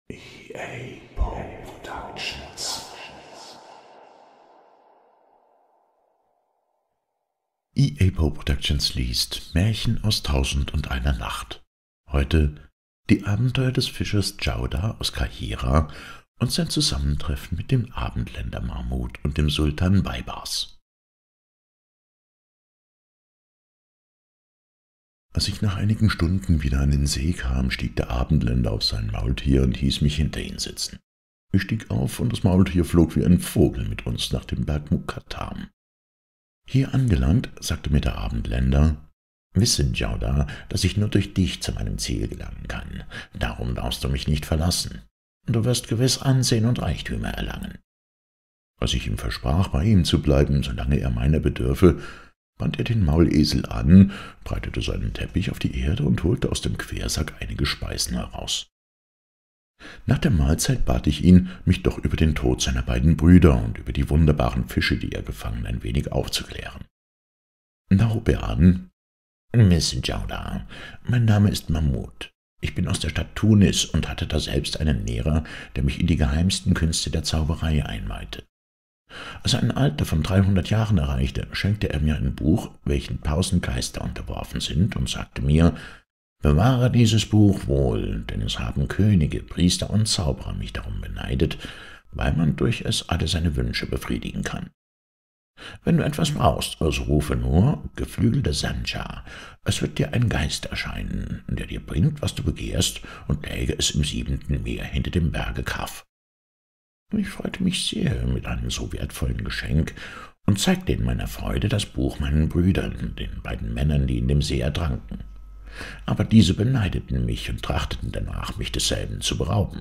EA Poe Productions. EA Poe Productions liest Märchen aus Tausend und einer Nacht. Heute die Abenteuer des Fischers Djaudar aus Kahira und sein Zusammentreffen mit dem Abendländer Mahmud und dem Sultan Baibars. Als ich nach einigen Stunden wieder an den See kam, stieg der Abendländer auf sein Maultier und hieß mich hinter ihn sitzen. Ich stieg auf, und das Maultier flog wie ein Vogel mit uns nach dem Berg Mukattam. Hier angelangt, sagte mir der Abendländer: »Wisse, Djaudar, dass ich nur durch dich zu meinem Ziel gelangen kann. Darum darfst du mich nicht verlassen. Du wirst gewiss Ansehen und Reichtümer erlangen.« Als ich ihm versprach, bei ihm zu bleiben, solange er meiner bedürfe, band er den Maulesel an, breitete seinen Teppich auf die Erde und holte aus dem Quersack einige Speisen heraus. Nach der Mahlzeit bat ich ihn, mich doch über den Tod seiner beiden Brüder und über die wunderbaren Fische, die er gefangen, ein wenig aufzuklären. Da hob er an: »Miss Djaudar, mein Name ist Mahmud. Ich bin aus der Stadt Tunis und hatte daselbst einen Lehrer, der mich in die geheimsten Künste der Zauberei einweihte. Als er ein Alter von 300 Jahren erreichte, schenkte er mir ein Buch, welchem 1000 Geister unterworfen sind, und sagte mir: »Bewahre dieses Buch wohl, denn es haben Könige, Priester und Zauberer mich darum beneidet, weil man durch es alle seine Wünsche befriedigen kann. Wenn du etwas brauchst, so rufe nur ‚Geflügelte Sancha'. Es wird dir ein Geist erscheinen, der dir bringt, was du begehrst, und läge es im 7. Meer hinter dem Berge Kaf.« Ich freute mich sehr mit einem so wertvollen Geschenk und zeigte in meiner Freude das Buch meinen Brüdern, den beiden Männern, die in dem See ertranken. Aber diese beneideten mich und trachteten danach, mich desselben zu berauben.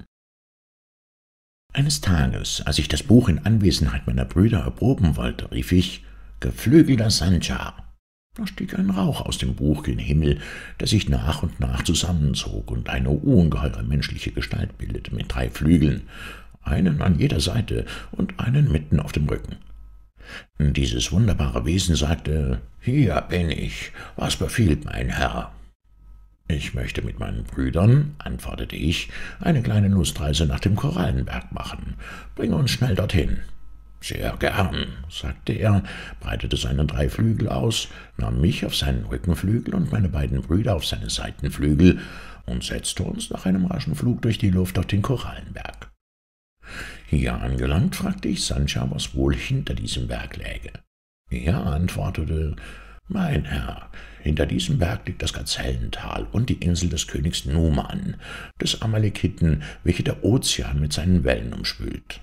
Eines Tages, als ich das Buch in Anwesenheit meiner Brüder erproben wollte, rief ich: »Geflügelter Sancha!« Da stieg ein Rauch aus dem Buch gen Himmel, der sich nach und nach zusammenzog und eine ungeheure menschliche Gestalt bildete mit 3 Flügeln, einen an jeder Seite und einen mitten auf dem Rücken. Dieses wunderbare Wesen sagte: »Hier bin ich, was befiehlt mein Herr?« »Ich möchte mit meinen Brüdern«, antwortete ich, »eine kleine Lustreise nach dem Korallenberg machen. Bringe uns schnell dorthin.« »Sehr gern«, sagte er, breitete seine 3 Flügel aus, nahm mich auf seinen Rückenflügel und meine beiden Brüder auf seine Seitenflügel und setzte uns nach einem raschen Flug durch die Luft auf den Korallenberg. Hier angelangt, fragte ich Sancha, was wohl hinter diesem Berg läge. Er antwortete: »Mein Herr, hinter diesem Berg liegt das Gazellental und die Insel des Königs Numan, des Amalekiten, welche der Ozean mit seinen Wellen umspült.«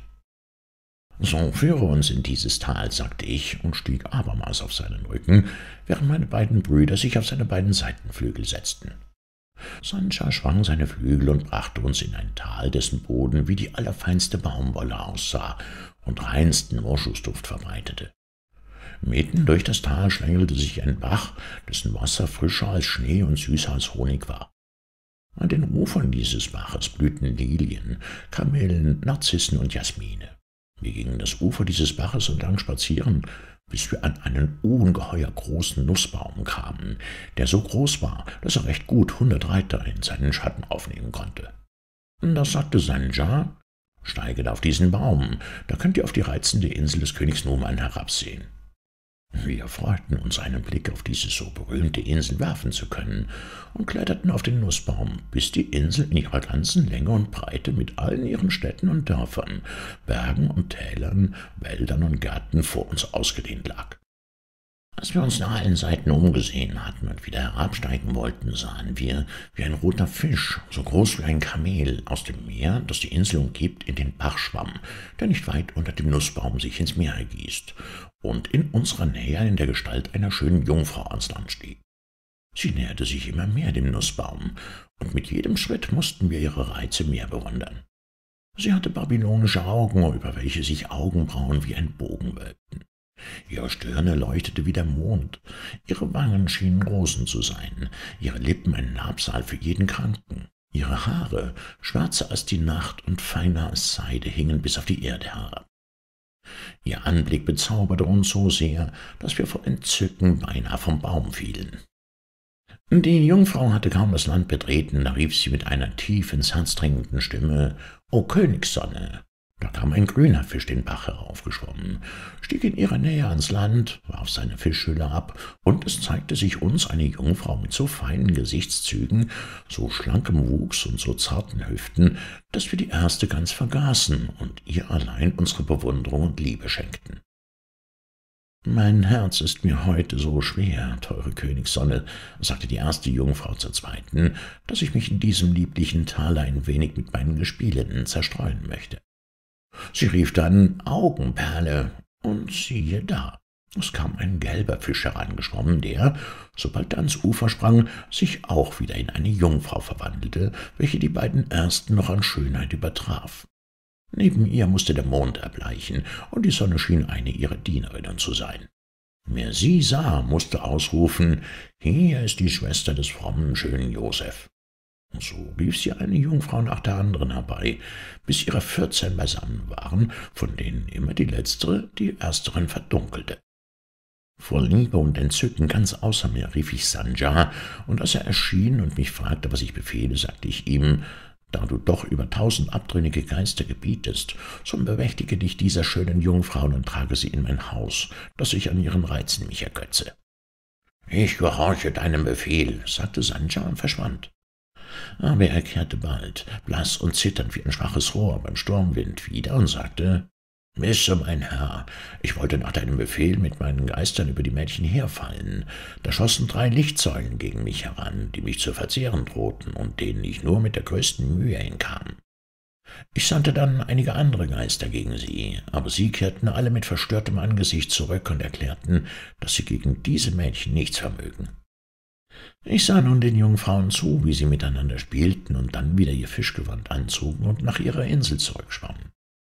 »So führe uns in dieses Tal«, sagte ich und stieg abermals auf seinen Rücken, während meine beiden Brüder sich auf seine beiden Seitenflügel setzten. Sancha schwang seine Flügel und brachte uns in ein Tal, dessen Boden wie die allerfeinste Baumwolle aussah und reinsten Moschusduft verbreitete. Mitten durch das Tal schlängelte sich ein Bach, dessen Wasser frischer als Schnee und süßer als Honig war. An den Ufern dieses Baches blühten Lilien, Kamillen, Narzissen und Jasmine. Wir gingen das Ufer dieses Baches entlang spazieren, bis wir an einen ungeheuer großen Nussbaum kamen, der so groß war, dass er recht gut 100 Reiter in seinen Schatten aufnehmen konnte. Da sagte Sancha: »Steiget auf diesen Baum, da könnt ihr auf die reizende Insel des Königs Numan herabsehen.« Wir freuten uns, einen Blick auf diese so berühmte Insel werfen zu können, und kletterten auf den Nussbaum, bis die Insel in ihrer ganzen Länge und Breite mit allen ihren Städten und Dörfern, Bergen und Tälern, Wäldern und Gärten vor uns ausgedehnt lag. Als wir uns nach allen Seiten umgesehen hatten und wieder herabsteigen wollten, sahen wir, wie ein roter Fisch, so groß wie ein Kamel, aus dem Meer, das die Insel umgibt, in den Bach schwamm, der nicht weit unter dem Nussbaum sich ins Meer ergießt, und in unserer Nähe in der Gestalt einer schönen Jungfrau ans Land stieg. Sie näherte sich immer mehr dem Nussbaum, und mit jedem Schritt mussten wir ihre Reize mehr bewundern. Sie hatte babylonische Augen, über welche sich Augenbrauen wie ein Bogen wölbten. Ihre Stirne leuchtete wie der Mond, ihre Wangen schienen Rosen zu sein, ihre Lippen ein Labsal für jeden Kranken. Ihre Haare, schwärzer als die Nacht und feiner als Seide, hingen bis auf die Erde herab. Ihr Anblick bezauberte uns so sehr, dass wir vor Entzücken beinahe vom Baum fielen. Die Jungfrau hatte kaum das Land betreten, da rief sie mit einer tief ins Herz dringenden Stimme: »O Königssonne!« Da kam ein grüner Fisch den Bach heraufgeschwommen, stieg in ihrer Nähe ans Land, warf seine Fischhülle ab, und es zeigte sich uns eine Jungfrau mit so feinen Gesichtszügen, so schlankem Wuchs und so zarten Hüften, dass wir die erste ganz vergaßen und ihr allein unsere Bewunderung und Liebe schenkten. »Mein Herz ist mir heute so schwer, teure Königssonne«, sagte die erste Jungfrau zur zweiten, »dass ich mich in diesem lieblichen Tale ein wenig mit meinen Gespielinnen zerstreuen möchte.« Sie rief dann: »Augenperle«, und siehe da, es kam ein gelber Fisch herangeschwommen, der, sobald er ans Ufer sprang, sich auch wieder in eine Jungfrau verwandelte, welche die beiden ersten noch an Schönheit übertraf. Neben ihr musste der Mond erbleichen, und die Sonne schien eine ihrer Dienerinnen zu sein. Wer sie sah, musste ausrufen: »Hier ist die Schwester des frommen, schönen Joseph.« Und so rief sie eine Jungfrau nach der anderen herbei, bis ihre 14 beisammen waren, von denen immer die letztere die ersteren verdunkelte. Vor Liebe und Entzücken ganz außer mir rief ich Sandja, und als er erschien und mich fragte, was ich befehle, sagte ich ihm: »Da du doch über 1000 abtrünnige Geister gebietest, so bemächtige dich dieser schönen Jungfrauen und trage sie in mein Haus, dass ich an ihren Reizen mich ergötze.« »Ich gehorche deinem Befehl«, sagte Sandja und verschwand. Aber er kehrte bald, blass und zitternd wie ein schwaches Rohr beim Sturmwind, wieder und sagte: »Wisse, mein Herr, ich wollte nach deinem Befehl mit meinen Geistern über die Mädchen herfallen. Da schossen 3 Lichtsäulen gegen mich heran, die mich zu verzehren drohten und denen ich nur mit der größten Mühe entkam. Ich sandte dann einige andere Geister gegen sie, aber sie kehrten alle mit verstörtem Angesicht zurück und erklärten, dass sie gegen diese Mädchen nichts vermögen. Ich sah nun den Jungfrauen zu, wie sie miteinander spielten und dann wieder ihr Fischgewand anzogen und nach ihrer Insel zurückschwammen.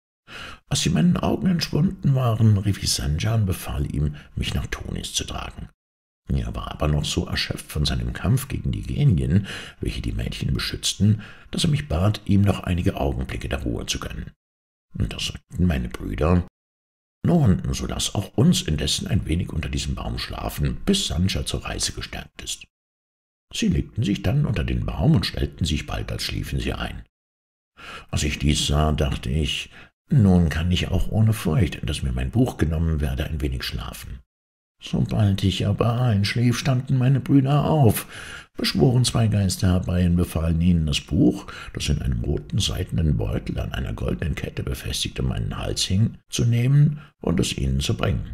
Als sie meinen Augen entschwunden waren, rief ich Sandja und befahl ihm, mich nach Tunis zu tragen. Er war aber noch so erschöpft von seinem Kampf gegen die Genien, welche die Mädchen beschützten, dass er mich bat, ihm noch einige Augenblicke der Ruhe zu gönnen. Und da sagten meine Brüder: »Nun, so lass auch uns indessen ein wenig unter diesem Baum schlafen, bis Sandja zur Reise gestärkt ist.« Sie legten sich dann unter den Baum und stellten sich bald, als schliefen sie ein. Als ich dies sah, dachte ich: »Nun kann ich auch ohne Furcht, dass mir mein Buch genommen werde, ein wenig schlafen.« Sobald ich aber einschlief, standen meine Brüder auf, beschworen 2 Geister herbei und befahlen ihnen, das Buch, das in einem roten seidenen Beutel an einer goldenen Kette befestigt um meinen Hals hing, zu nehmen und es ihnen zu bringen.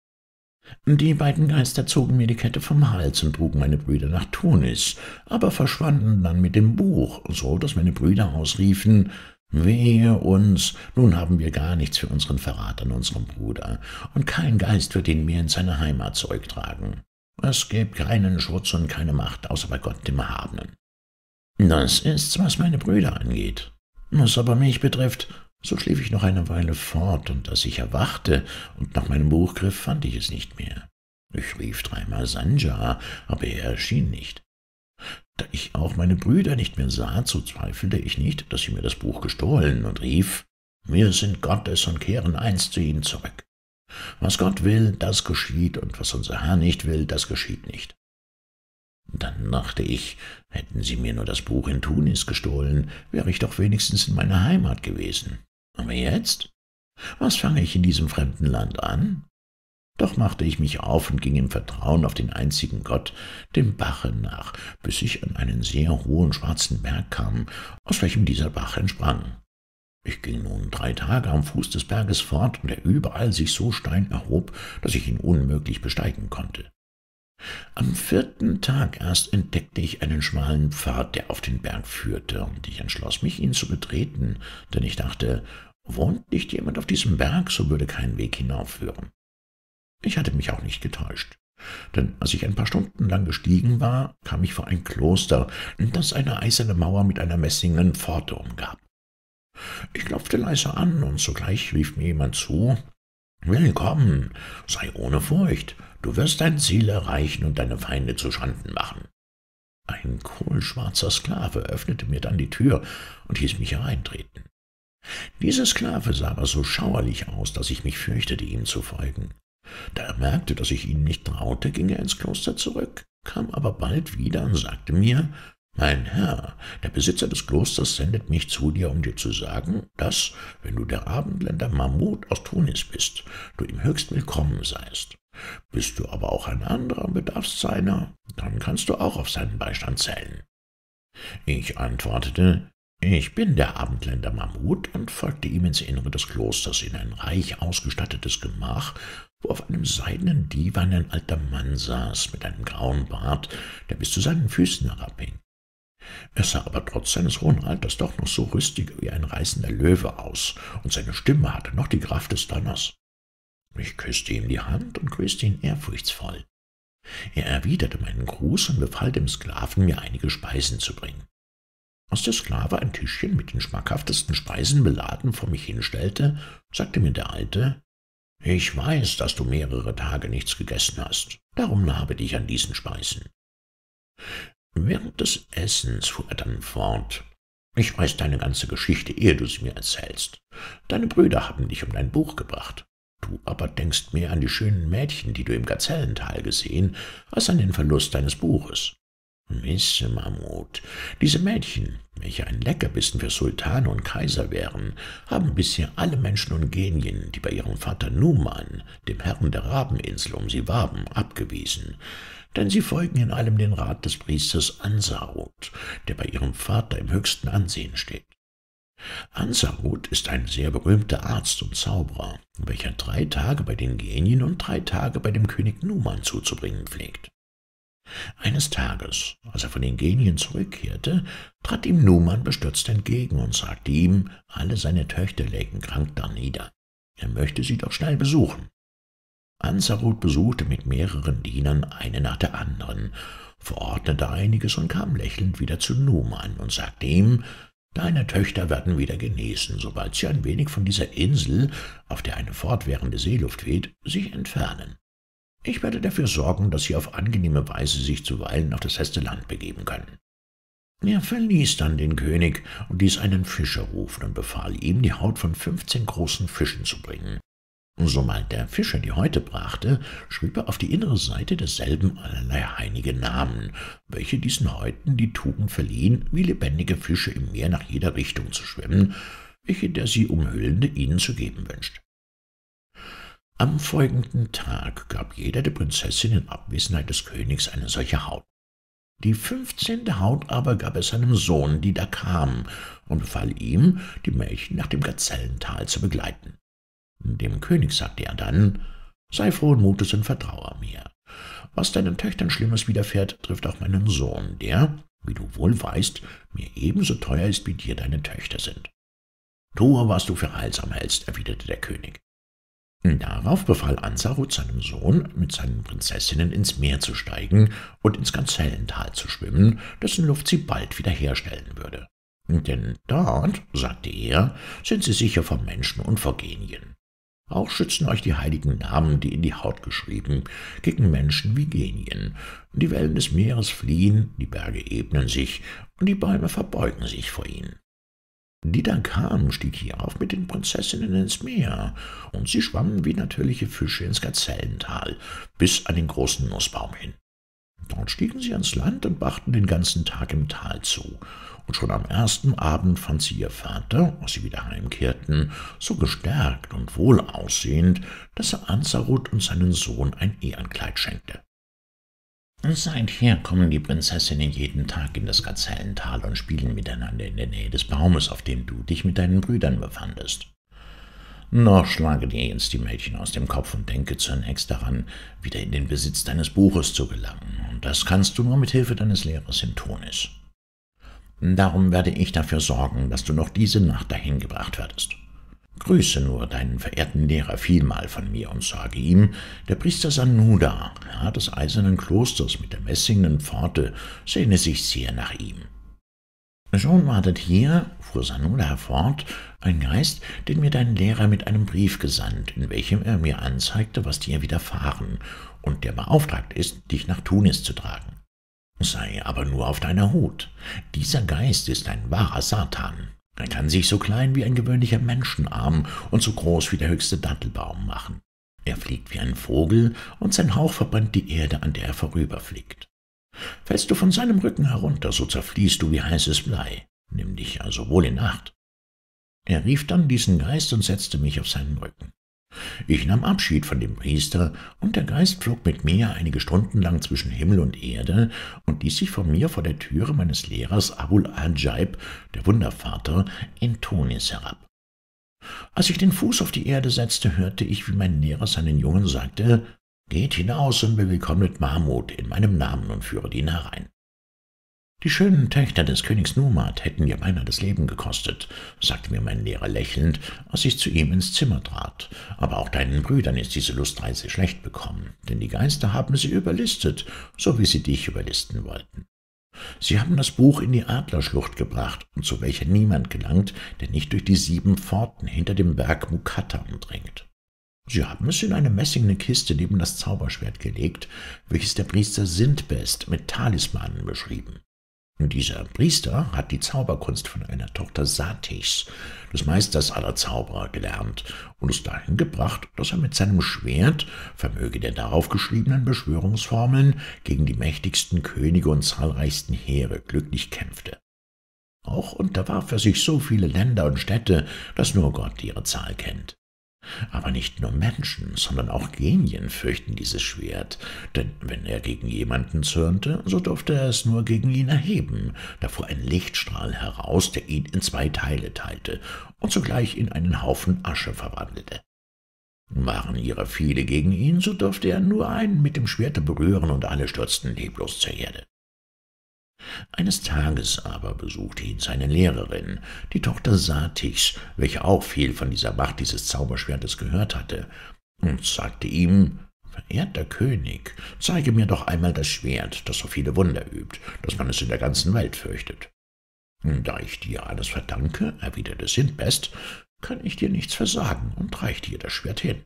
Die beiden Geister zogen mir die Kette vom Hals und trugen meine Brüder nach Tunis, aber verschwanden dann mit dem Buch, so dass meine Brüder ausriefen: »Wehe uns, nun haben wir gar nichts für unseren Verrat an unserem Bruder, und kein Geist wird ihn mehr in seine Heimat zurücktragen. Es gibt keinen Schutz und keine Macht, außer bei Gott dem Erhabenen. Das ist's, was meine Brüder angeht. Was aber mich betrifft, so schlief ich noch eine Weile fort, und als ich erwachte und nach meinem Buch griff, fand ich es nicht mehr. Ich rief 3-mal Sandja, aber er erschien nicht. Da ich auch meine Brüder nicht mehr sah, so zweifelte ich nicht, dass sie mir das Buch gestohlen, und rief: »Wir sind Gottes und kehren einst zu ihm zurück. Was Gott will, das geschieht, und was unser Herr nicht will, das geschieht nicht.« Dann dachte ich, hätten sie mir nur das Buch in Tunis gestohlen, wäre ich doch wenigstens in meiner Heimat gewesen. Aber jetzt? Was fange ich in diesem fremden Land an? Doch machte ich mich auf und ging im Vertrauen auf den einzigen Gott, dem Bache nach, bis ich an einen sehr hohen schwarzen Berg kam, aus welchem dieser Bach entsprang. Ich ging nun 3 Tage am Fuß des Berges fort, und der überall sich so steil erhob, dass ich ihn unmöglich besteigen konnte. Am 4. Tag erst entdeckte ich einen schmalen Pfad, der auf den Berg führte, und ich entschloss mich, ihn zu betreten, denn ich dachte, wohnt nicht jemand auf diesem Berg, so würde kein Weg hinaufführen. Ich hatte mich auch nicht getäuscht, denn als ich ein paar Stunden lang gestiegen war, kam ich vor ein Kloster, das eine eiserne Mauer mit einer messingenen Pforte umgab. Ich klopfte leise an, und sogleich rief mir jemand zu: »Willkommen, sei ohne Furcht, du wirst dein Ziel erreichen und deine Feinde zuschanden machen.« Ein kohlschwarzer Sklave öffnete mir dann die Tür und hieß mich hereintreten. Dieser Sklave sah aber so schauerlich aus, dass ich mich fürchtete, ihm zu folgen. Da er merkte, dass ich ihn nicht traute, ging er ins Kloster zurück, kam aber bald wieder und sagte mir: »Mein Herr, der Besitzer des Klosters sendet mich zu dir, um dir zu sagen, dass, wenn du der Abendländer Mahmud aus Tunis bist, du ihm höchst willkommen seist. Bist du aber auch ein anderer und bedarfst seiner, dann kannst du auch auf seinen Beistand zählen.« Ich antwortete: »Ich bin der Abendländer Mahmud«, und folgte ihm ins Innere des Klosters in ein reich ausgestattetes Gemach, wo auf einem seidenen Diwan ein alter Mann saß mit einem grauen Bart, der bis zu seinen Füßen herabhing. Er sah aber trotz seines hohen Alters doch noch so rüstig wie ein reißender Löwe aus, und seine Stimme hatte noch die Kraft des Donners. Ich küsste ihm die Hand und grüßte ihn ehrfurchtsvoll. Er erwiderte meinen Gruß und befahl dem Sklaven, mir einige Speisen zu bringen. Als der Sklave ein Tischchen mit den schmackhaftesten Speisen beladen vor mich hinstellte, sagte mir der Alte: »Ich weiß, dass du mehrere Tage nichts gegessen hast, darum labe dich an diesen Speisen.« Während des Essens fuhr er dann fort: »Ich weiß deine ganze Geschichte, ehe du sie mir erzählst. Deine Brüder haben dich um dein Buch gebracht. Du aber denkst mehr an die schönen Mädchen, die du im Gazellental gesehen, als an den Verlust deines Buches. Wisse, Mahmud, diese Mädchen, welche ein Leckerbissen für Sultane und Kaiser wären, haben bisher alle Menschen und Genien, die bei ihrem Vater Numan, dem Herrn der Rabeninsel, um sie warben, abgewiesen, denn sie folgen in allem den Rat des Priesters Ansarut, der bei ihrem Vater im höchsten Ansehen steht. Ansarut ist ein sehr berühmter Arzt und Zauberer, welcher 3 Tage bei den Genien und 3 Tage bei dem König Numan zuzubringen pflegt. Eines Tages, als er von den Genien zurückkehrte, trat ihm Numan bestürzt entgegen und sagte ihm, alle seine Töchter lägen krank darnieder. Er möchte sie doch schnell besuchen. Ansarut besuchte mit mehreren Dienern eine nach der anderen, verordnete einiges und kam lächelnd wieder zu Numan und sagte ihm, »Deine Töchter werden wieder genesen, sobald sie ein wenig von dieser Insel, auf der eine fortwährende Seeluft weht, sich entfernen. Ich werde dafür sorgen, dass sie auf angenehme Weise sich zuweilen auf das feste Land begeben können.« Er verließ dann den König und ließ einen Fischer rufen und befahl ihm, die Haut von 15 großen Fischen zu bringen. Sobald der Fischer die Häute brachte, schrieb er auf die innere Seite desselben allerlei heilige Namen, welche diesen Häuten die Tugend verliehen, wie lebendige Fische im Meer nach jeder Richtung zu schwimmen, welche der sie umhüllende ihnen zu geben wünscht. Am folgenden Tag gab jeder der Prinzessin in Abwesenheit des Königs eine solche Haut. Die 15. Haut aber gab er seinem Sohn, die da kam, und befahl ihm, die Mädchen nach dem Gazellental zu begleiten. Dem König sagte er dann, »Sei frohen Mutes und vertraue mir. Was deinen Töchtern Schlimmes widerfährt, trifft auch meinen Sohn, der, wie du wohl weißt, mir ebenso teuer ist, wie dir deine Töchter sind.« »Tue, was du für heilsam hältst«, erwiderte der König. Darauf befahl Ansarut seinem Sohn, mit seinen Prinzessinnen ins Meer zu steigen und ins Gazellental zu schwimmen, dessen Luft sie bald wieder herstellen würde. »Denn dort«, sagte er, »sind sie sicher vor Menschen und vor Genien. Auch schützen euch die heiligen Namen, die in die Haut geschrieben, gegen Menschen wie Genien. Die Wellen des Meeres fliehen, die Berge ebnen sich und die Bäume verbeugen sich vor ihnen.« Didakam stieg hierauf mit den Prinzessinnen ins Meer, und sie schwammen wie natürliche Fische ins Gazellental, bis an den großen Nussbaum hin. Dort stiegen sie ans Land und brachten den ganzen Tag im Tal zu, und schon am ersten Abend fand sie ihr Vater, als sie wieder heimkehrten, so gestärkt und wohlaussehend, dass er Ansarut und seinen Sohn ein Ehrenkleid schenkte. Seither kommen die Prinzessinnen jeden Tag in das Gazellental und spielen miteinander in der Nähe des Baumes, auf dem du dich mit deinen Brüdern befandest. Noch schlage dir jetzt die Mädchen aus dem Kopf und denke zunächst daran, wieder in den Besitz deines Buches zu gelangen, und das kannst du nur mit Hilfe deines Lehrers in Tunis. Darum werde ich dafür sorgen, dass du noch diese Nacht dahin gebracht werdest. Grüße nur deinen verehrten Lehrer vielmal von mir und sage ihm, der Priester Sanuda, Herr des eisernen Klosters mit der messingenen Pforte, sehne sich sehr nach ihm. Schon wartet hier, fuhr Sanuda fort, ein Geist, den mir dein Lehrer mit einem Brief gesandt, in welchem er mir anzeigte, was dir widerfahren, und der beauftragt ist, dich nach Tunis zu tragen. Sei aber nur auf deiner Hut. Dieser Geist ist ein wahrer Satan. Er kann sich so klein wie ein gewöhnlicher Menschenarm und so groß wie der höchste Dattelbaum machen. Er fliegt wie ein Vogel, und sein Hauch verbrennt die Erde, an der er vorüberfliegt. Fällst du von seinem Rücken herunter, so zerfließt du wie heißes Blei. Nimm dich also wohl in Acht.« Er rief dann diesen Geist und setzte mich auf seinen Rücken. Ich nahm Abschied von dem Priester, und der Geist flog mit mir einige Stunden lang zwischen Himmel und Erde und ließ sich von mir vor der Türe meines Lehrers Abul Ajaib, der Wundervater, in Tunis herab. Als ich den Fuß auf die Erde setzte, hörte ich, wie mein Lehrer seinen Jungen sagte: »Geht hinaus und bewillkommnet Mahmud in meinem Namen und führet ihn herein.« »Die schönen Töchter des Königs Numad hätten mir beinahe das Leben gekostet«, sagte mir mein Lehrer lächelnd, als ich zu ihm ins Zimmer trat. »Aber auch deinen Brüdern ist diese Lustreise schlecht bekommen, denn die Geister haben sie überlistet, so wie sie dich überlisten wollten. Sie haben das Buch in die Adlerschlucht gebracht, und zu welcher niemand gelangt, der nicht durch die 7 Pforten hinter dem Berg Mukattam dringt. Sie haben es in eine messingene Kiste neben das Zauberschwert gelegt, welches der Priester Sindbest mit Talismanen beschrieben. Dieser Priester hat die Zauberkunst von einer Tochter Satichs, des Meisters aller Zauberer, gelernt und es dahin gebracht, dass er mit seinem Schwert, vermöge der darauf geschriebenen Beschwörungsformeln, gegen die mächtigsten Könige und zahlreichsten Heere glücklich kämpfte. Auch unterwarf er sich so viele Länder und Städte, dass nur Gott ihre Zahl kennt. Aber nicht nur Menschen, sondern auch Genien fürchten dieses Schwert, denn wenn er gegen jemanden zürnte, so durfte er es nur gegen ihn erheben. Da fuhr ein Lichtstrahl heraus, der ihn in 2 Teile teilte und zugleich in einen Haufen Asche verwandelte. Waren ihrer viele gegen ihn, so durfte er nur einen mit dem Schwerte berühren, und alle stürzten leblos zur Erde. Eines Tages aber besuchte ihn seine Lehrerin, die Tochter Satichs, welche auch viel von dieser Macht dieses Zauberschwertes gehört hatte, und sagte ihm: »Verehrter König, zeige mir doch einmal das Schwert, das so viele Wunder übt, dass man es in der ganzen Welt fürchtet.« »Da ich dir alles verdanke«, erwiderte Sindbest, »kann ich dir nichts versagen«, und reichte ihr das Schwert hin.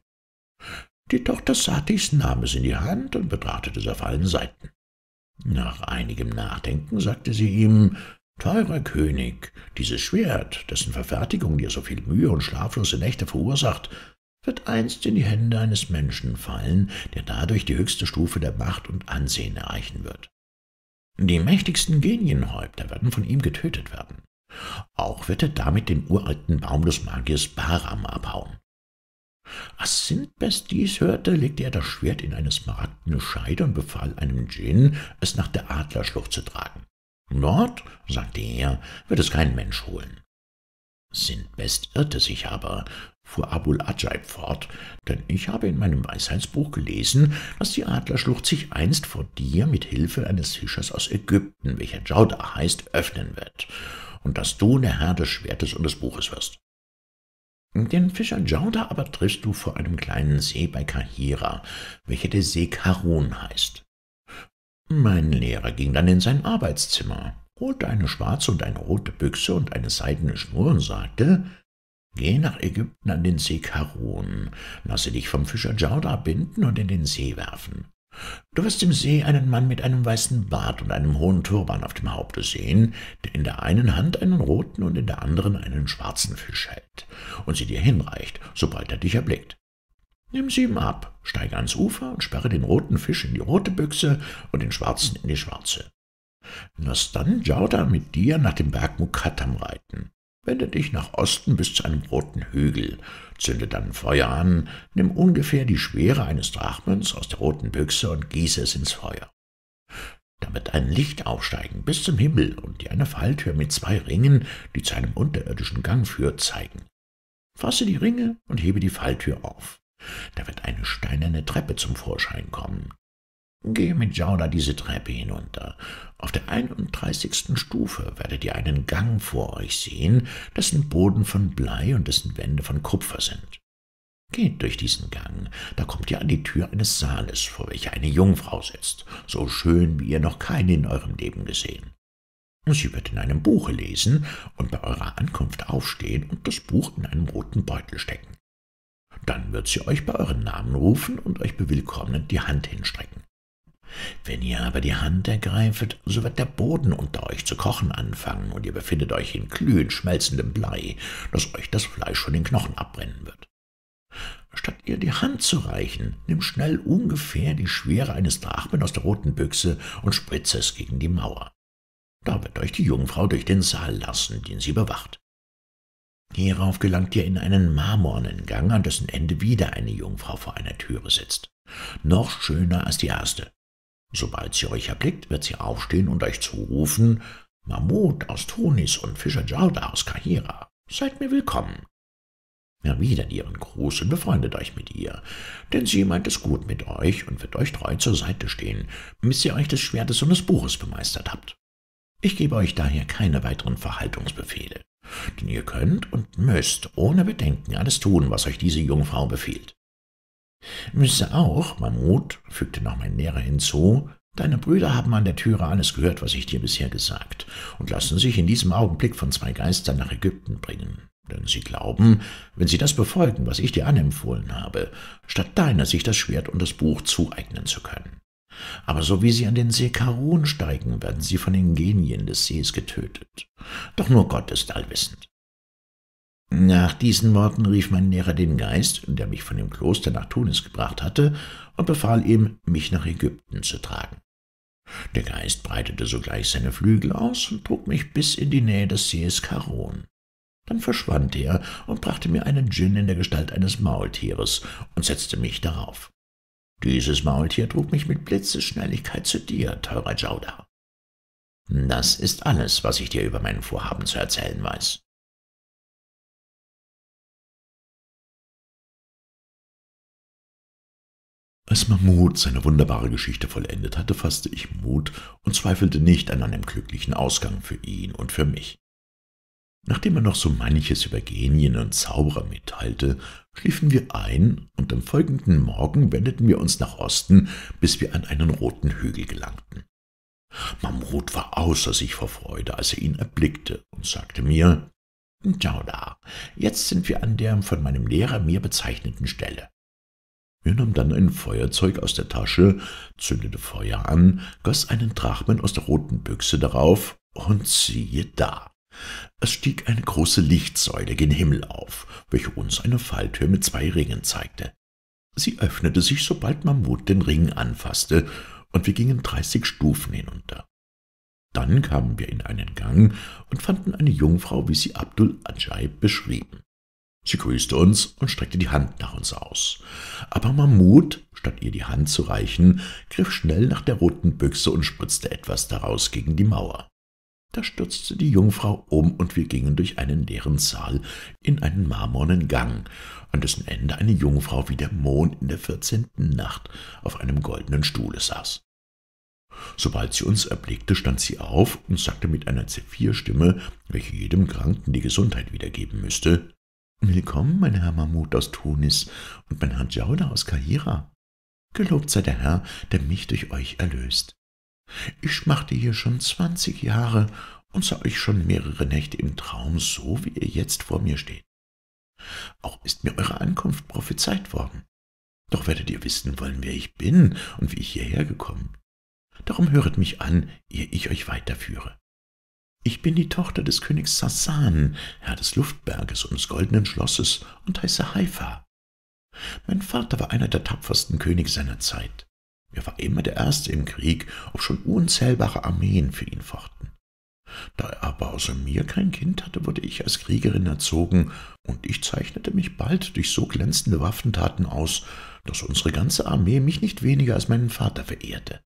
Die Tochter Satichs nahm es in die Hand und betrachtete es auf allen Seiten. Nach einigem Nachdenken sagte sie ihm: »Teurer König, dieses Schwert, dessen Verfertigung dir so viel Mühe und schlaflose Nächte verursacht, wird einst in die Hände eines Menschen fallen, der dadurch die höchste Stufe der Macht und Ansehen erreichen wird. Die mächtigsten Genienhäupter werden von ihm getötet werden. Auch wird er damit den uralten Baum des Magiers Bahram abhauen.« Als Sindbest dies hörte, legte er das Schwert in eine smaragdene Scheide und befahl einem Dschinn, es nach der Adlerschlucht zu tragen. »Dort«, sagte er, »wird es kein Mensch holen.« Sindbest irrte sich aber, fuhr Abul Ajaib fort, »denn ich habe in meinem Weisheitsbuch gelesen, dass die Adlerschlucht sich einst vor dir mit Hilfe eines Fischers aus Ägypten, welcher Dschauda heißt, öffnen wird, und dass du der Herr des Schwertes und des Buches wirst. Den Fischer Dschauda aber triffst du vor einem kleinen See bei Kahira, welcher der See Karun heißt. Mein Lehrer ging dann in sein Arbeitszimmer, holte eine schwarze und eine rote Büchse und eine seidene Schnur und sagte: »Geh nach Ägypten an den See Karun, lasse dich vom Fischer Dschauda binden und in den See werfen. Du wirst im See einen Mann mit einem weißen Bart und einem hohen Turban auf dem Haupte sehen, der in der einen Hand einen roten und in der anderen einen schwarzen Fisch hält und sie dir hinreicht, sobald er dich erblickt. Nimm sie ihm ab, steige ans Ufer und sperre den roten Fisch in die rote Büchse und den schwarzen in die schwarze. Lass dann Dschauda mit dir nach dem Berg Mukattam reiten. Wende dich nach Osten bis zu einem roten Hügel, zünde dann Feuer an, nimm ungefähr die Schwere eines Drachmens aus der roten Büchse und gieße es ins Feuer. Da wird ein Licht aufsteigen bis zum Himmel und dir eine Falltür mit 2 Ringen, die zu einem unterirdischen Gang führt, zeigen. Fasse die Ringe und hebe die Falltür auf. Da wird eine steinerne Treppe zum Vorschein kommen. Gehe mit Dschauda diese Treppe hinunter. Auf der 31. Stufe werdet ihr einen Gang vor euch sehen, dessen Boden von Blei und dessen Wände von Kupfer sind. Geht durch diesen Gang, da kommt ihr an die Tür eines Saales, vor welcher eine Jungfrau sitzt, so schön, wie ihr noch keine in eurem Leben gesehen. Sie wird in einem Buche lesen und bei eurer Ankunft aufstehen und das Buch in einem roten Beutel stecken. Dann wird sie euch bei euren Namen rufen und euch bewillkommnend die Hand hinstrecken. Wenn ihr aber die Hand ergreifet, so wird der Boden unter euch zu kochen anfangen, und ihr befindet euch in glühend schmelzendem Blei, das euch das Fleisch von den Knochen abbrennen wird. Statt ihr die Hand zu reichen, nimm schnell ungefähr die Schwere eines Drachmen aus der roten Büchse und spritze es gegen die Mauer. Da wird euch die Jungfrau durch den Saal lassen, den sie bewacht. Hierauf gelangt ihr in einen marmornen Gang, an dessen Ende wieder eine Jungfrau vor einer Türe sitzt. Noch schöner als die erste. Sobald sie euch erblickt, wird sie aufstehen und euch zurufen: Mahmud aus Tunis und Fischer Djauda aus Kahira, seid mir willkommen. Erwidert ihren Gruß und befreundet euch mit ihr, denn sie meint es gut mit euch und wird euch treu zur Seite stehen, bis ihr euch des Schwertes und des Buches bemeistert habt. Ich gebe euch daher keine weiteren Verhaltungsbefehle, denn ihr könnt und müsst ohne Bedenken alles tun, was euch diese Jungfrau befiehlt. Wisse auch, Mahmud, fügte noch mein Lehrer hinzu, deine Brüder haben an der Türe alles gehört, was ich dir bisher gesagt, und lassen sich in diesem Augenblick von 2 Geistern nach Ägypten bringen. Denn sie glauben, wenn sie das befolgen, was ich dir anempfohlen habe, statt deiner sich das Schwert und das Buch zueignen zu können. Aber so wie sie an den See Karun steigen, werden sie von den Genien des Sees getötet. Doch nur Gott ist allwissend. Nach diesen Worten rief mein Lehrer den Geist, der mich von dem Kloster nach Tunis gebracht hatte, und befahl ihm, mich nach Ägypten zu tragen. Der Geist breitete sogleich seine Flügel aus und trug mich bis in die Nähe des Sees Karun. Dann verschwand er und brachte mir einen Djinn in der Gestalt eines Maultieres und setzte mich darauf. Dieses Maultier trug mich mit Blitzesschnelligkeit zu dir, teurer Djauda. Das ist alles, was ich dir über mein Vorhaben zu erzählen weiß. Als Mahmud seine wunderbare Geschichte vollendet hatte, fasste ich Mut und zweifelte nicht an einem glücklichen Ausgang für ihn und für mich. Nachdem er noch so manches über Genien und Zauberer mitteilte, schliefen wir ein, und am folgenden Morgen wendeten wir uns nach Osten, bis wir an einen roten Hügel gelangten. Mahmud war außer sich vor Freude, als er ihn erblickte, und sagte mir: »Djauda, jetzt sind wir an der von meinem Lehrer mir bezeichneten Stelle.« Er nahm dann ein Feuerzeug aus der Tasche, zündete Feuer an, goss einen Drachmen aus der roten Büchse darauf, und siehe da! Es stieg eine große Lichtsäule gen Himmel auf, welche uns eine Falltür mit 2 Ringen zeigte. Sie öffnete sich, sobald Mahmud den Ring anfasste, und wir gingen 30 Stufen hinunter. Dann kamen wir in einen Gang und fanden eine Jungfrau, wie sie Abdul Ajaib beschrieben. Sie grüßte uns und streckte die Hand nach uns aus. Aber Mahmud, statt ihr die Hand zu reichen, griff schnell nach der roten Büchse und spritzte etwas daraus gegen die Mauer. Da stürzte die Jungfrau um, und wir gingen durch einen leeren Saal in einen marmornen Gang, an dessen Ende eine Jungfrau wie der Mond in der 14. Nacht auf einem goldenen Stuhle saß. Sobald sie uns erblickte, stand sie auf und sagte mit einer Zephyrstimme, welche jedem Kranken die Gesundheit wiedergeben müsste: »Willkommen, mein Herr Mahmud aus Tunis und mein Herr Djauda aus Kahira. Gelobt sei der Herr, der mich durch euch erlöst. Ich schmachte hier schon 20 Jahre und sah euch schon mehrere Nächte im Traum, so wie ihr jetzt vor mir steht. Auch ist mir eure Ankunft prophezeit worden. Doch werdet ihr wissen wollen, wer ich bin und wie ich hierher gekommen. Darum höret mich an, ehe ich euch weiterführe. Ich bin die Tochter des Königs Sassan, Herr des Luftberges und des goldenen Schlosses, und heiße Haifa. Mein Vater war einer der tapfersten Könige seiner Zeit. Er war immer der Erste im Krieg, obschon unzählbare Armeen für ihn fochten. Da er aber außer mir kein Kind hatte, wurde ich als Kriegerin erzogen, und ich zeichnete mich bald durch so glänzende Waffentaten aus, dass unsere ganze Armee mich nicht weniger als meinen Vater verehrte.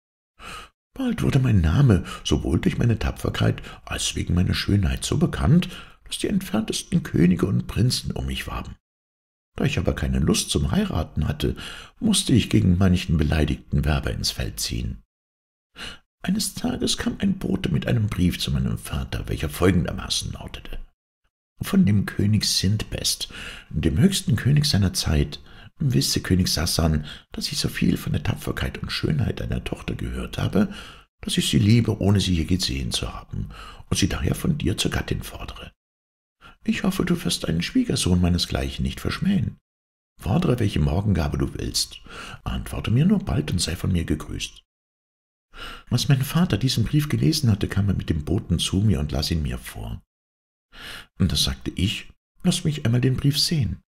Bald wurde mein Name sowohl durch meine Tapferkeit als wegen meiner Schönheit so bekannt, dass die entferntesten Könige und Prinzen um mich warben. Da ich aber keine Lust zum Heiraten hatte, musste ich gegen manchen beleidigten Werber ins Feld ziehen. Eines Tages kam ein Bote mit einem Brief zu meinem Vater, welcher folgendermaßen lautete: »Von dem König Sindbest, dem höchsten König seiner Zeit, wisse König Sassan, dass ich so viel von der Tapferkeit und Schönheit deiner Tochter gehört habe, dass ich sie liebe, ohne sie je gesehen zu haben, und sie daher von dir zur Gattin fordere. Ich hoffe, du wirst einen Schwiegersohn meinesgleichen nicht verschmähen. Fordere, welche Morgengabe du willst. Antworte mir nur bald und sei von mir gegrüßt.« Als mein Vater diesen Brief gelesen hatte, kam er mit dem Boten zu mir und las ihn mir vor. Und da sagte ich: »Lass mich einmal den Brief sehen.«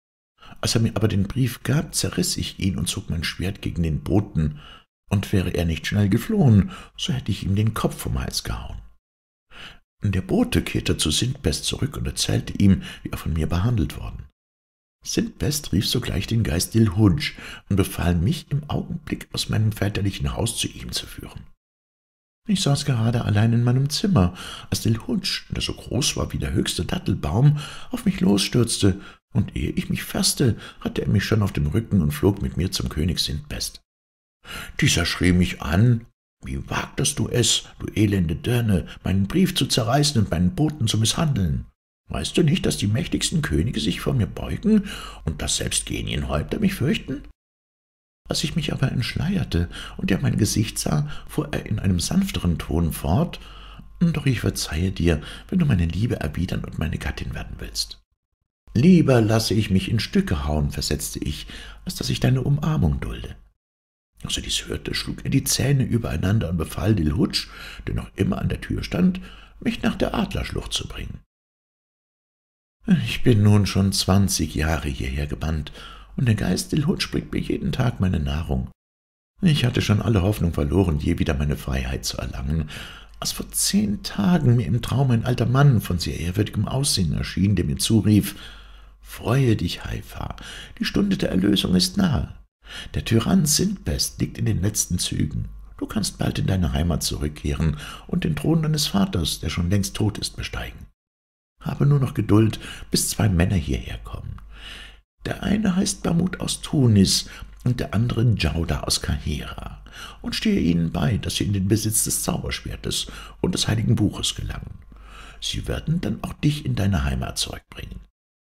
Als er mir aber den Brief gab, zerriss ich ihn und zog mein Schwert gegen den Boten, und wäre er nicht schnell geflohen, so hätte ich ihm den Kopf vom Hals gehauen. Der Bote kehrte zu Sintbest zurück und erzählte ihm, wie er von mir behandelt worden. Sintbest rief sogleich den Geist Dilhudsch und befahl, mich im Augenblick aus meinem väterlichen Haus zu ihm zu führen. Ich saß gerade allein in meinem Zimmer, als Dilhudsch, der so groß war wie der höchste Dattelbaum, auf mich losstürzte, und ehe ich mich fasste, hatte er mich schon auf dem Rücken und flog mit mir zum König Sintbest. Dieser schrie mich an: »Wie wagtest du es, du elende Dirne, meinen Brief zu zerreißen und meinen Boten zu misshandeln? Weißt du nicht, dass die mächtigsten Könige sich vor mir beugen und dass selbst Genienhäupter mich fürchten?« Als ich mich aber entschleierte und er mein Gesicht sah, fuhr er in einem sanfteren Ton fort: »Doch ich verzeihe dir, wenn du meine Liebe erwidern und meine Gattin werden willst.« »Lieber lasse ich mich in Stücke hauen«, versetzte ich, »als dass ich deine Umarmung dulde.« Als er dies hörte, schlug er die Zähne übereinander und befahl Dilhudsch, der noch immer an der Tür stand, mich nach der Adlerschlucht zu bringen. Ich bin nun schon 20 Jahre hierher gebannt, und der Geist Dilhudsch bringt mir jeden Tag meine Nahrung. Ich hatte schon alle Hoffnung verloren, je wieder meine Freiheit zu erlangen, als vor 10 Tagen mir im Traum ein alter Mann von sehr ehrwürdigem Aussehen erschien, der mir zurief: »Freue dich, Haifa, die Stunde der Erlösung ist nahe. Der Tyrann Sintbest liegt in den letzten Zügen. Du kannst bald in deine Heimat zurückkehren und den Thron deines Vaters, der schon längst tot ist, besteigen. Habe nur noch Geduld, bis 2 Männer hierher kommen. Der eine heißt Bamut aus Tunis und der andere Djauda aus Kahira, und stehe ihnen bei, dass sie in den Besitz des Zauberschwertes und des heiligen Buches gelangen. Sie werden dann auch dich in deine Heimat zurückbringen.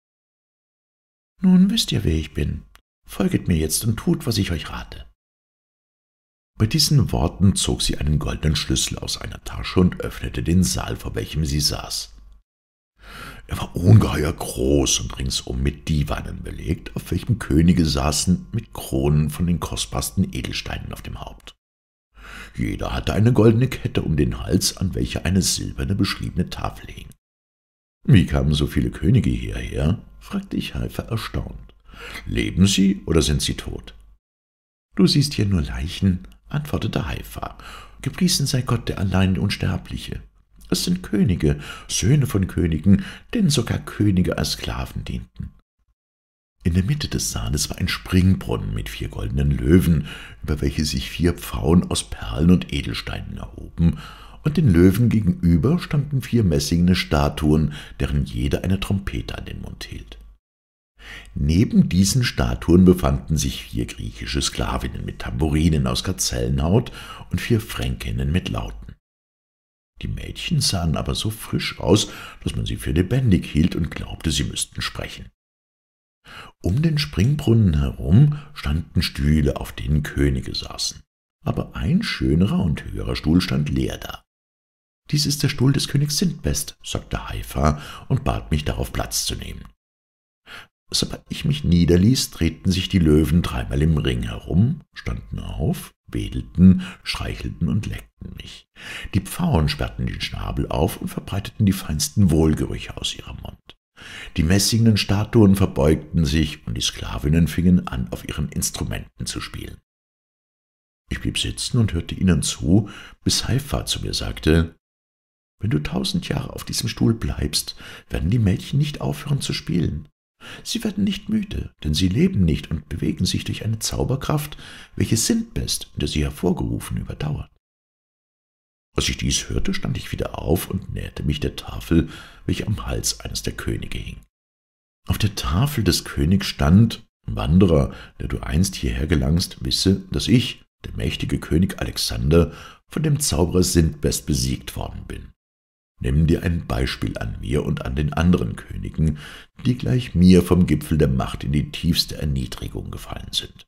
Nun wisst ihr, wer ich bin. Folget mir jetzt und tut, was ich euch rate.« Bei diesen Worten zog sie einen goldenen Schlüssel aus einer Tasche und öffnete den Saal, vor welchem sie saß. Er war ungeheuer groß und ringsum mit Divanen belegt, auf welchem Könige saßen mit Kronen von den kostbarsten Edelsteinen auf dem Haupt. Jeder hatte eine goldene Kette um den Hals, an welcher eine silberne beschriebene Tafel hing. »Wie kamen so viele Könige hierher?« fragte ich Haifa erstaunt. »Leben sie oder sind sie tot?« »Du siehst hier nur Leichen«, antwortete Haifa. »Gepriesen sei Gott, der allein Unsterbliche. Es sind Könige, Söhne von Königen, denen sogar Könige als Sklaven dienten.« In der Mitte des Saales war ein Springbrunnen mit 4 goldenen Löwen, über welche sich 4 Pfauen aus Perlen und Edelsteinen erhoben, und den Löwen gegenüber standen 4 messingene Statuen, deren jede eine Trompete an den Mund hielt. Neben diesen Statuen befanden sich 4 griechische Sklavinnen mit Tambourinen aus Gazellenhaut und 4 Fränkinnen mit Lauten. Die Mädchen sahen aber so frisch aus, dass man sie für lebendig hielt und glaubte, sie müssten sprechen. Um den Springbrunnen herum standen Stühle, auf denen Könige saßen, aber ein schönerer und höherer Stuhl stand leer da. »Dies ist der Stuhl des Königs Sintbest«, sagte Haifa und bat mich, darauf Platz zu nehmen. Sobald ich mich niederließ, drehten sich die Löwen 3-mal im Ring herum, standen auf, wedelten, streichelten und leckten mich. Die Pfauen sperrten den Schnabel auf und verbreiteten die feinsten Wohlgerüche aus ihrem Mund. Die messingenen Statuen verbeugten sich, und die Sklavinnen fingen an, auf ihren Instrumenten zu spielen. Ich blieb sitzen und hörte ihnen zu, bis Haifa zu mir sagte: »Wenn du 1000 Jahre auf diesem Stuhl bleibst, werden die Mädchen nicht aufhören zu spielen. Sie werden nicht müde, denn sie leben nicht und bewegen sich durch eine Zauberkraft, welche Sintbest, der sie hervorgerufen, überdauert.« Als ich dies hörte, stand ich wieder auf und näherte mich der Tafel, welche am Hals eines der Könige hing. Auf der Tafel des Königs stand: »Wanderer, der du einst hierher gelangst, wisse, dass ich, der mächtige König Alexander, von dem Zauberer Sintbest besiegt worden bin. Nimm dir ein Beispiel an mir und an den anderen Königen, die gleich mir vom Gipfel der Macht in die tiefste Erniedrigung gefallen sind.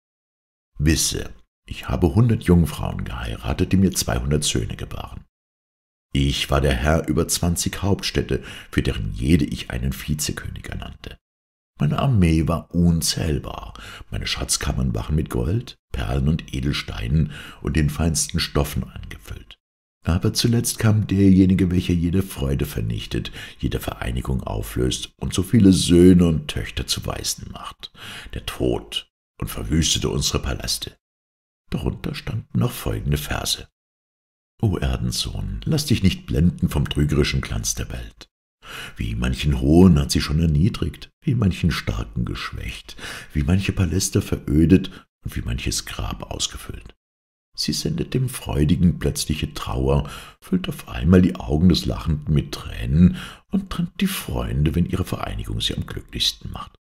Wisse, ich habe 100 Jungfrauen geheiratet, die mir 200 Söhne gebaren. Ich war der Herr über 20 Hauptstädte, für deren jede ich einen Vizekönig ernannte. Meine Armee war unzählbar, meine Schatzkammern waren mit Gold, Perlen und Edelsteinen und den feinsten Stoffen angefüllt. Aber zuletzt kam derjenige, welcher jede Freude vernichtet, jede Vereinigung auflöst und so viele Söhne und Töchter zu Waisen macht, der Tod, und verwüstete unsere Paläste. Darunter standen noch folgende Verse. O Erdensohn, lass dich nicht blenden vom trügerischen Glanz der Welt. Wie manchen Hohen hat sie schon erniedrigt, wie manchen Starken geschwächt, wie manche Paläste verödet und wie manches Grab ausgefüllt. Sie sendet dem Freudigen plötzliche Trauer, füllt auf einmal die Augen des Lachenden mit Tränen und trennt die Freunde, wenn ihre Vereinigung sie am glücklichsten macht.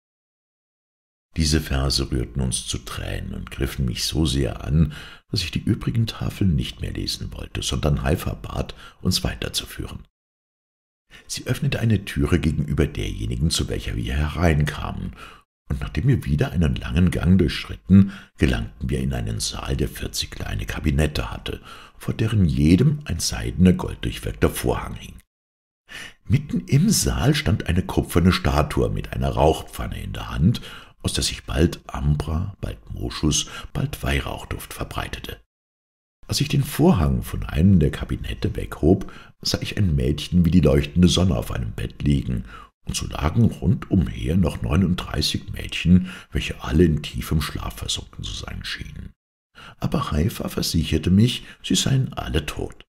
Diese Verse rührten uns zu Tränen und griffen mich so sehr an, dass ich die übrigen Tafeln nicht mehr lesen wollte, sondern Haifa bat, uns weiterzuführen. Sie öffnete eine Türe gegenüber derjenigen, zu welcher wir hereinkamen, und nachdem wir wieder einen langen Gang durchschritten, gelangten wir in einen Saal, der 40 kleine Kabinette hatte, vor deren jedem ein seidener, golddurchwirkter Vorhang hing. Mitten im Saal stand eine kupferne Statue mit einer Rauchpfanne in der Hand, aus der sich bald Ambra, bald Moschus, bald Weihrauchduft verbreitete. Als ich den Vorhang von einem der Kabinette weghob, sah ich ein Mädchen wie die leuchtende Sonne auf einem Bett liegen, und so lagen rundumher noch 39 Mädchen, welche alle in tiefem Schlaf versunken zu sein schienen. Aber Haifa versicherte mich, sie seien alle tot.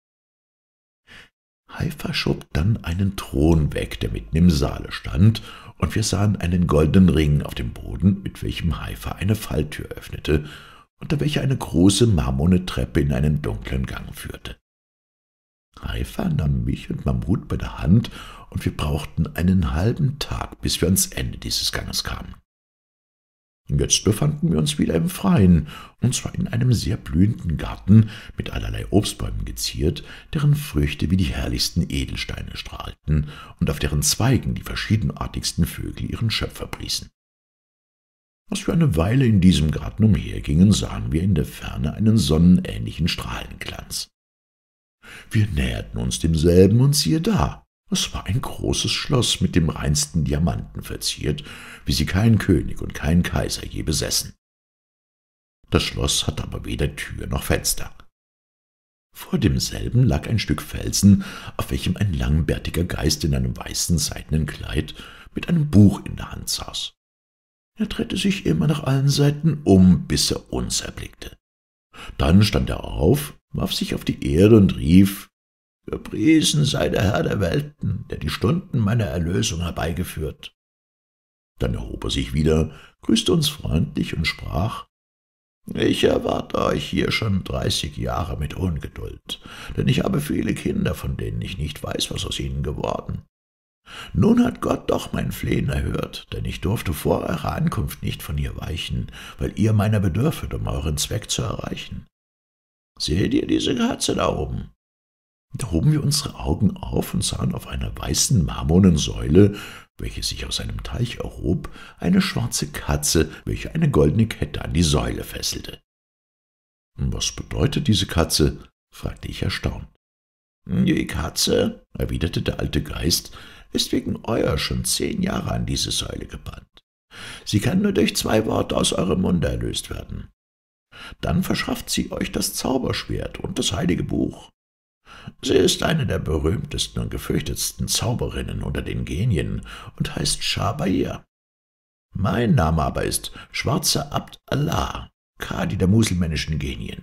Haifa schob dann einen Thron weg, der mitten im Saale stand, und wir sahen einen goldenen Ring auf dem Boden, mit welchem Haifa eine Falltür öffnete, unter welcher eine große marmorne Treppe in einen dunklen Gang führte. Haifa nahm mich und Mahmud bei der Hand, und wir brauchten einen halben Tag, bis wir ans Ende dieses Ganges kamen. Jetzt befanden wir uns wieder im Freien, und zwar in einem sehr blühenden Garten mit allerlei Obstbäumen geziert, deren Früchte wie die herrlichsten Edelsteine strahlten und auf deren Zweigen die verschiedenartigsten Vögel ihren Schöpfer priesen. Als wir eine Weile in diesem Garten umhergingen, sahen wir in der Ferne einen sonnenähnlichen Strahlenglanz. Wir näherten uns demselben, und siehe da, es war ein großes Schloss mit dem reinsten Diamanten verziert, wie sie kein König und kein Kaiser je besessen. Das Schloss hatte aber weder Tür noch Fenster. Vor demselben lag ein Stück Felsen, auf welchem ein langbärtiger Geist in einem weißen seidenen Kleid mit einem Buch in der Hand saß. Er drehte sich immer nach allen Seiten um, bis er uns erblickte. Dann stand er auf, warf sich auf die Erde und rief: »Gepriesen sei der Herr der Welten, der die Stunden meiner Erlösung herbeigeführt.« Dann erhob er sich wieder, grüßte uns freundlich und sprach: »Ich erwarte euch hier schon 30 Jahre mit Ungeduld, denn ich habe viele Kinder, von denen ich nicht weiß, was aus ihnen geworden. Nun hat Gott doch mein Flehen erhört, denn ich durfte vor eurer Ankunft nicht von ihr weichen, weil ihr meiner bedürfet, um euren Zweck zu erreichen. Seht ihr diese Katze da oben?« Da hoben wir unsere Augen auf und sahen auf einer weißen marmornen Säule, welche sich aus einem Teich erhob, eine schwarze Katze, welche eine goldene Kette an die Säule fesselte. »Was bedeutet diese Katze?« fragte ich erstaunt. »Die Katze«, erwiderte der alte Geist, »ist wegen euer schon 10 Jahre an diese Säule gebannt. Sie kann nur durch 2 Worte aus eurem Munde erlöst werden. Dann verschafft sie euch das Zauberschwert und das heilige Buch. Sie ist eine der berühmtesten und gefürchtetsten Zauberinnen unter den Genien und heißt Schabair. Mein Name aber ist Schwarzer Abd Allah, Kadi der muselmännischen Genien.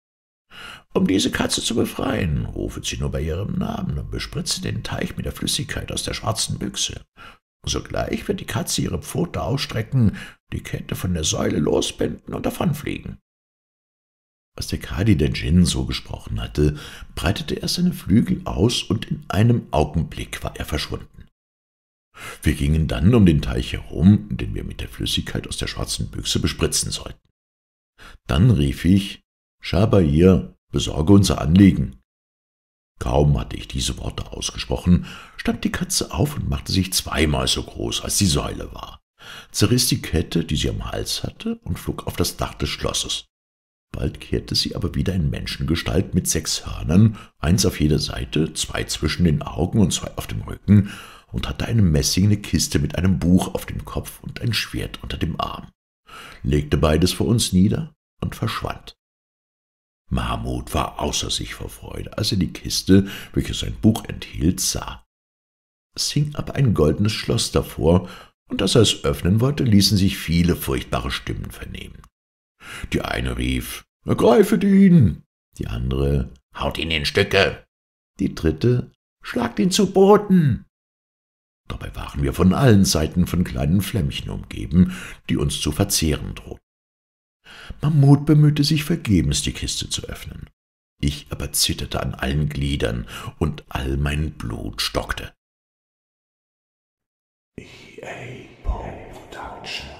Um diese Katze zu befreien, rufet sie nur bei ihrem Namen und bespritze den Teich mit der Flüssigkeit aus der schwarzen Büchse. Sogleich wird die Katze ihre Pfote ausstrecken, die Kette von der Säule losbinden und davonfliegen.« Als der Kadi der Djinn so gesprochen hatte, breitete er seine Flügel aus, und in einem Augenblick war er verschwunden. Wir gingen dann um den Teich herum, den wir mit der Flüssigkeit aus der schwarzen Büchse bespritzen sollten. Dann rief ich: »Schabair, besorge unser Anliegen.« Kaum hatte ich diese Worte ausgesprochen, stand die Katze auf und machte sich 2-mal so groß, als die Säule war, zerriss die Kette, die sie am Hals hatte, und flog auf das Dach des Schlosses. Bald kehrte sie aber wieder in Menschengestalt mit 6 Hörnern, 1 auf jeder Seite, 2 zwischen den Augen und 2 auf dem Rücken, und hatte eine messingene Kiste mit einem Buch auf dem Kopf und ein Schwert unter dem Arm, legte beides vor uns nieder und verschwand. Mahmud war außer sich vor Freude, als er die Kiste, welche sein Buch enthielt, sah. Es hing aber ein goldenes Schloss davor, und als er es öffnen wollte, ließen sich viele furchtbare Stimmen vernehmen. Die eine rief, »Ergreifet ihn!« Die andere, »Haut ihn in Stücke!« Die dritte, »Schlagt ihn zu Boden!« Dabei waren wir von allen Seiten von kleinen Flämmchen umgeben, die uns zu verzehren drohten. Mahmud bemühte sich vergebens, die Kiste zu öffnen. Ich aber zitterte an allen Gliedern, und all mein Blut stockte. EA Production.